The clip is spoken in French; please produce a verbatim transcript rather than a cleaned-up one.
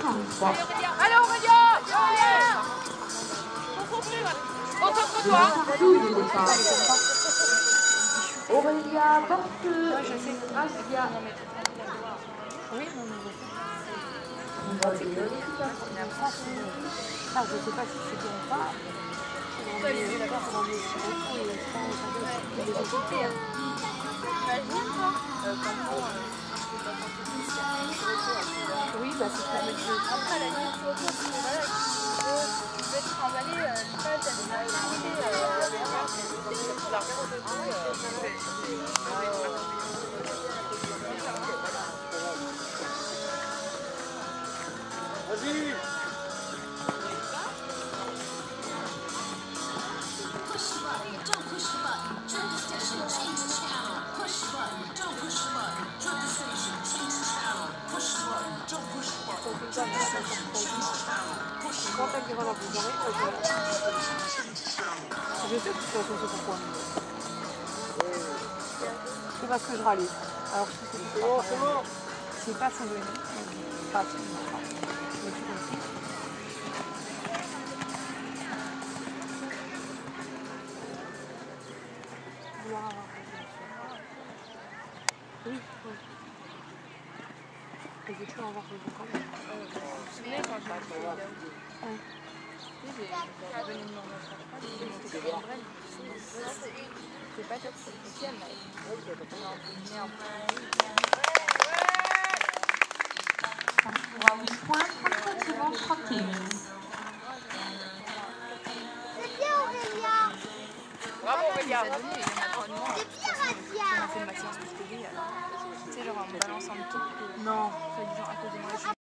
quarante-trois. Allez Aurélien, Aurélien, concentre-toi. Tout le départ. Aurélia porte Gracia. Oui, non, non, On va dire ça, je sais pas si c'est bon ou pas. On est d'accord pour emmener sur le coup et je pense que les écouter. Oui, bah c'est pour mettre le... Après la ligne sur le tour, voilà, tu peux être emballé, une page, elle est Vas-y. Push the button, don't push the button. Join the station, change the channel. Push the button, don't push the button. Join the station, change the channel. Push the button, don't push the button. Join the station, change the channel. Push the Quand elle dira la plus journée, je sais que tu vas penser pourquoi. C'est parce que je râlais. Alors je sais que c'est bon, c'est bon. C'est pas son venir. Pas son venir. Mais tu comprends. Vouloir avoir raison. Oui, oui. Et j'ai toujours avoir raison quand même. Vous vous souvenez quand j'ai appris là où Oui. j'ai abonné de mon autre j'ai monté sur une brève. C'est pas top, c'est spécial, mais on en Pour un huit points, trente-cinq secondes, trente et un. C'est bien Aurélien. Bravo Aurélien. C'est bien Radia. On a fait ma séance de télé, alors, tu sais, genre en me balançant le truc, Non. soi-disant à cause de moi.